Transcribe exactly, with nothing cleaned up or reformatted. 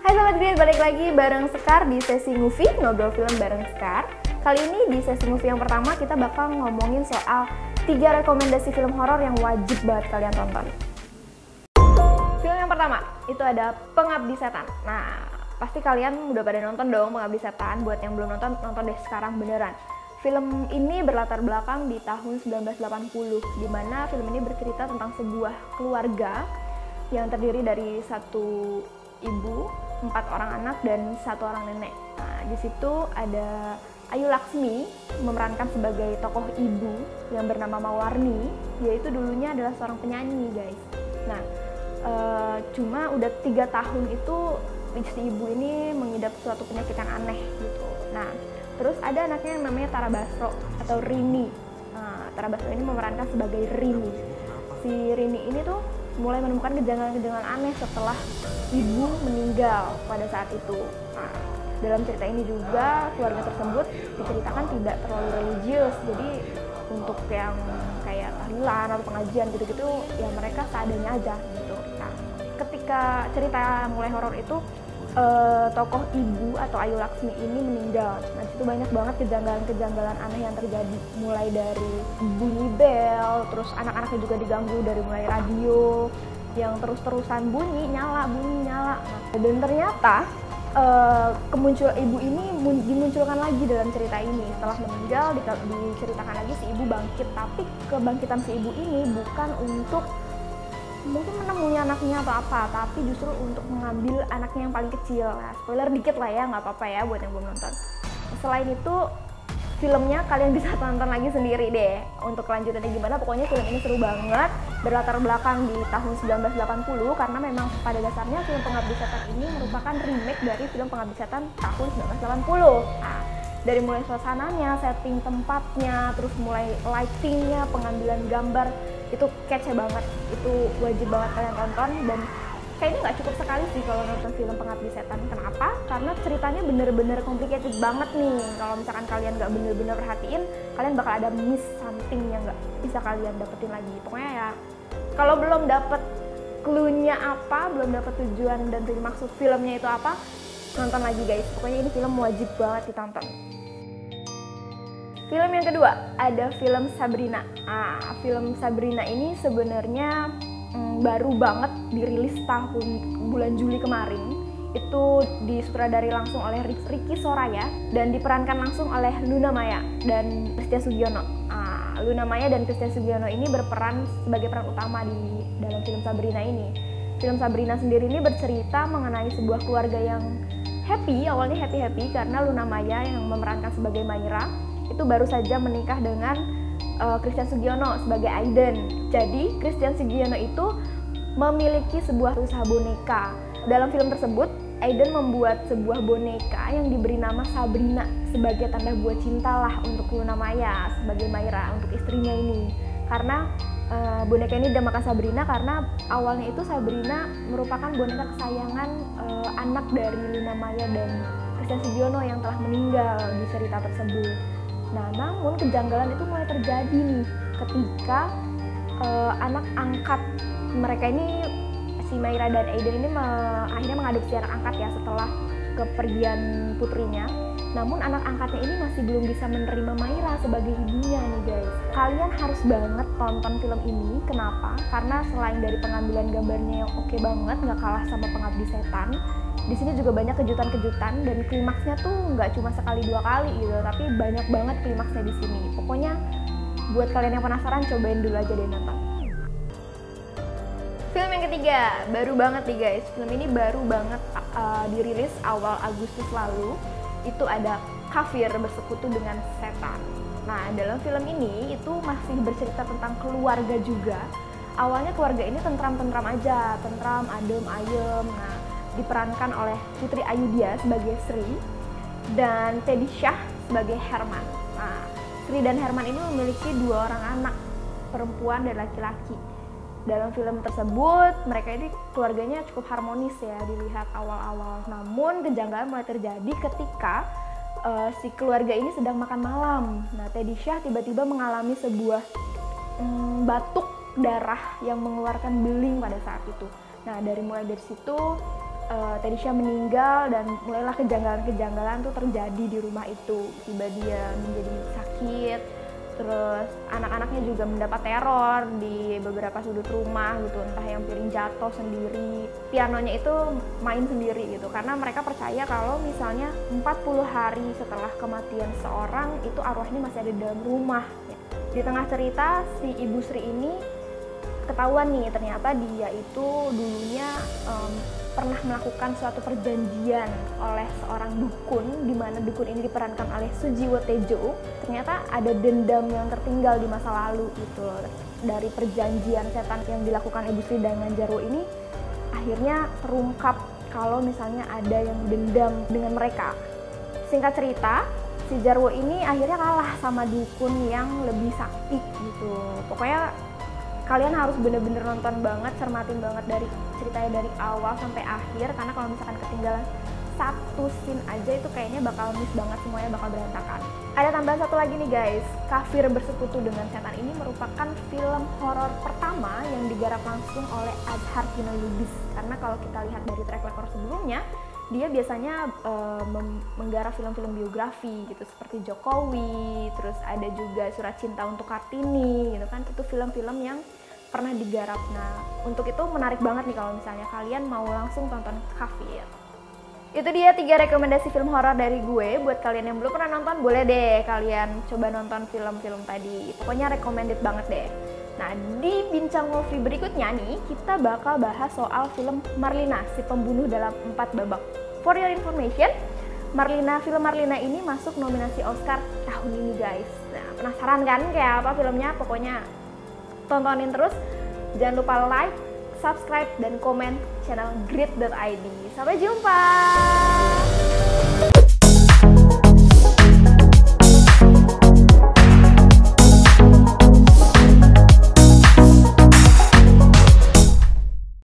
Hai Sobat Green, balik lagi bareng Sekar di sesi movie, ngobrol film bareng Sekar. Kali ini di sesi movie yang pertama kita bakal ngomongin soal tiga rekomendasi film horor yang wajib banget kalian tonton. Film yang pertama, itu ada Pengabdi Setan. Nah, pasti kalian udah pada nonton dong Pengabdi Setan. Buat yang belum nonton, nonton deh sekarang beneran. Film ini berlatar belakang di tahun sembilan belas delapan puluh, di mana film ini bercerita tentang sebuah keluarga yang terdiri dari satu ibu, empat orang anak, dan satu orang nenek. Nah, di situ ada Ayu Laksmi memerankan sebagai tokoh ibu yang bernama Mawarni, yaitu dulunya adalah seorang penyanyi, guys. Nah, e, cuma udah tiga tahun itu si ibu ini mengidap suatu penyakit yang aneh gitu. Nah, terus ada anaknya yang namanya Tara Basro atau Rini. Nah, Tara Basro ini memerankan sebagai Rini. Si Rini ini tuh mulai menemukan kejanggalan-kejanggalan aneh setelah ibu meninggal pada saat itu. Nah, dalam cerita ini juga keluarga tersebut diceritakan tidak terlalu religius, jadi untuk yang kayak tahlilan atau pengajian gitu-gitu ya mereka seadanya aja gitu. Nah, ketika cerita mulai horor itu eh, tokoh ibu atau Ayu Laksmi ini meninggal. Nah, situ banyak banget kejanggalan-kejanggalan aneh yang terjadi, mulai dari bunyi bel, terus anak-anaknya juga diganggu dari mulai radio yang terus-terusan bunyi, nyala, bunyi, nyala. Nah, dan ternyata uh, kemuncul ibu ini dimunculkan lagi dalam cerita ini. Setelah meninggal, di, diceritakan lagi si ibu bangkit, tapi kebangkitan si ibu ini bukan untuk mungkin menemui anaknya atau apa, tapi justru untuk mengambil anaknya yang paling kecil. Nah, spoiler dikit lah ya, nggak apa-apa ya buat yang belum nonton. Selain itu, filmnya kalian bisa tonton lagi sendiri deh untuk kelanjutannya gimana. Pokoknya film ini seru banget, berlatar belakang di tahun sembilan belas delapan puluh, karena memang pada dasarnya film Pengabdi Setan ini merupakan remake dari film Pengabdi Setan tahun sembilan belas delapan puluh. Nah, dari mulai suasananya, setting tempatnya, terus mulai lightingnya, pengambilan gambar, itu kece banget, itu wajib banget kalian tonton. Dan kayaknya nggak cukup sekali sih kalau nonton film Pengabdi Setan. Kenapa? Karena ceritanya bener-bener complicated banget nih. Kalau misalkan kalian nggak bener-bener perhatiin, kalian bakal ada miss something yang nggak bisa kalian dapetin lagi. Pokoknya ya, kalau belum dapet clue-nya apa, belum dapet tujuan dan maksud filmnya itu apa, nonton lagi guys. Pokoknya ini film wajib banget ditonton. Film yang kedua, ada film Sabrina. Ah, film Sabrina ini sebenarnya mm, baru banget dirilis tahun bulan Juli kemarin. Itu disutradari langsung oleh Ricky Soraya dan diperankan langsung oleh Luna Maya dan Christian Sugiono. Ah, Luna Maya dan Christian Sugiono ini berperan sebagai peran utama di dalam film Sabrina ini. Film Sabrina sendiri ini bercerita mengenai sebuah keluarga yang happy, awalnya happy-happy karena Luna Maya yang memerankan sebagai Maira itu baru saja menikah dengan uh, Christian Sugiono sebagai Aiden. Jadi Christian Sugiono itu memiliki sebuah usaha boneka. Dalam film tersebut, Aiden membuat sebuah boneka yang diberi nama Sabrina sebagai tanda buat cinta lah untuk Luna Maya sebagai Maira, untuk istrinya ini. Karena uh, boneka ini dinamakan Sabrina karena awalnya itu Sabrina merupakan boneka kesayangan uh, anak dari Luna Maya dan Christian Sugiono yang telah meninggal di cerita tersebut. Nah, namun kejanggalan itu mulai terjadi nih ketika uh, anak angkat mereka ini, si Maira dan Aiden ini me akhirnya mengadopsi anak angkat ya setelah kepergian putrinya. Namun anak angkatnya ini masih belum bisa menerima Maira sebagai ibunya nih guys. Kalian harus banget tonton film ini. Kenapa? Karena selain dari pengambilan gambarnya yang oke banget, nggak kalah sama Pengabdi Setan, di sini juga banyak kejutan-kejutan dan klimaksnya tuh nggak cuma sekali dua kali gitu, tapi banyak banget klimaksnya di sini. Pokoknya buat kalian yang penasaran, cobain dulu aja deh nonton. Film yang ketiga, baru banget nih guys. Film ini baru banget uh, dirilis awal Agustus lalu. Itu ada Kafir Bersekutu dengan Setan. Nah, dalam film ini itu masih bercerita tentang keluarga juga. Awalnya keluarga ini tentram-tentram aja, tentram, adem, ayem. Nah, diperankan oleh Putri Ayudhya sebagai Sri dan Teddy Shah sebagai Herman. Nah, Sri dan Herman ini memiliki dua orang anak, perempuan dan laki-laki. Dalam film tersebut, mereka ini keluarganya cukup harmonis ya dilihat awal-awal. Namun kejanggalan mulai terjadi ketika uh, si keluarga ini sedang makan malam. Nah, Teddy Shah tiba-tiba mengalami sebuah um, batuk darah yang mengeluarkan beling pada saat itu. Nah, dari mulai dari situ uh, Tedisha meninggal dan mulailah kejanggalan-kejanggalan tuh terjadi di rumah itu. Tiba dia menjadi sakit, terus anak-anaknya juga mendapat teror di beberapa sudut rumah gitu, entah yang piring jatuh sendiri, pianonya itu main sendiri gitu, karena mereka percaya kalau misalnya empat puluh hari setelah kematian seorang itu arwahnya masih ada di dalam rumah. Di tengah cerita si Ibu Sri ini ketahuan nih ternyata dia itu dulunya um, pernah melakukan suatu perjanjian oleh seorang dukun, di mana dukun ini diperankan oleh Sujiwo Tejo. Ternyata ada dendam yang tertinggal di masa lalu gitu. Dari perjanjian setan yang dilakukan Ibu Sri dengan Jarwo ini akhirnya terungkap kalau misalnya ada yang dendam dengan mereka. Singkat cerita, si Jarwo ini akhirnya kalah sama dukun yang lebih sakti gitu. Pokoknya kalian harus bener-bener nonton banget, cermatin banget dari ceritanya dari awal sampai akhir, karena kalau misalkan ketinggalan satu scene aja itu kayaknya bakal miss banget, semuanya bakal berantakan. Ada tambahan satu lagi nih guys, Kafir Bersekutu dengan Setan ini merupakan film horor pertama yang digarap langsung oleh Azhar Kino Lubis. Karena kalau kita lihat dari track record sebelumnya, dia biasanya uh, menggarap film-film biografi gitu, seperti Jokowi, terus ada juga Surat Cinta untuk Kartini gitu kan, itu film-film yang pernah digarap. Nah, untuk itu menarik banget nih kalau misalnya kalian mau langsung tonton Kafir. Itu dia tiga rekomendasi film horor dari gue. Buat kalian yang belum pernah nonton, boleh deh kalian coba nonton film-film tadi. Pokoknya recommended banget deh. Nah, di Bincang Movie berikutnya nih, kita bakal bahas soal film Marlina, si pembunuh dalam empat babak. For your information, Marlina, film Marlina ini masuk nominasi Oscar tahun ini guys. Nah, penasaran kan kayak apa filmnya? Pokoknya tontonin terus. Jangan lupa like, subscribe, dan komen channel grit dot i d. Sampai jumpa!